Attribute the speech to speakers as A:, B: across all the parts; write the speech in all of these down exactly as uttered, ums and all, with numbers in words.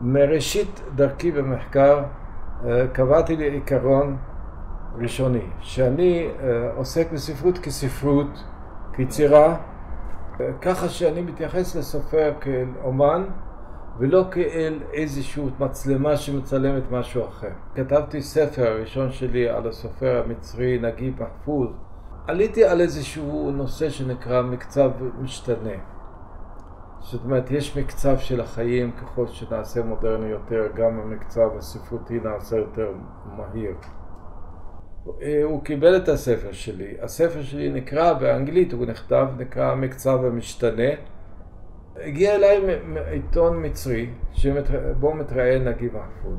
A: מראשית דרכי במחקר קבעתי לי עיקרון ראשוני, שאני עוסק בספרות כספרות, כיצירה, ככה שאני מתייחס לסופר כאל אומן ולא כאל איזושהי מצלמה שמצלמת משהו אחר. כתבתי ספר הראשון שלי על הסופר המצרי נגיב מחפוז. עליתי על איזשהו נושא שנקרא מקצב משתנה. זאת אומרת, יש מקצב של החיים, ככל שנעשה מודרני יותר, גם המקצב הספרותי נעשה יותר מהיר. הוא קיבל את הספר שלי. הספר שלי נקרא באנגלית, הוא נכתב, נקרא מקצב המשתנה. הגיע אליי עיתון מצרי, שבו מתראיין נגיב מחפוז.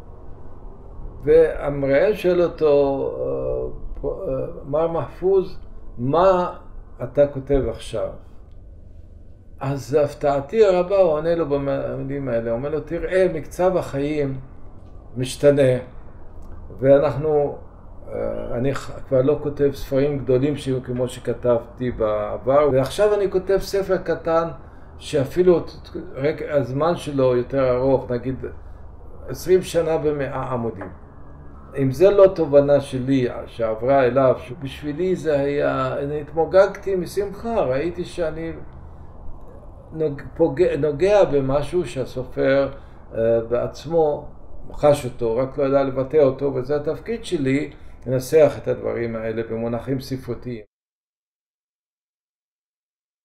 A: והמראיין שואל אותו, מר מחפוז, מה אתה כותב עכשיו? אז הפתעתי הרבה, הוא עונה לו במילים האלה, הוא אומר לו, תראה, מקצב החיים משתנה, ואנחנו, אני כבר לא כותב ספרים גדולים שיהיו כמו שכתבתי בעבר, ועכשיו אני כותב ספר קטן, שאפילו הזמן שלו יותר ארוך, נגיד עשרים שנה במאה עמודים. אם זה לא תובנה שלי שעברה אליו, בשבילי זה היה, אני התמוגגתי משמחה, ראיתי שאני נוגע, נוגע במשהו שהסופר uh, בעצמו חש אותו, רק לא ידע לבטא אותו, וזה התפקיד שלי לנסח את הדברים האלה במונחים ספרותיים.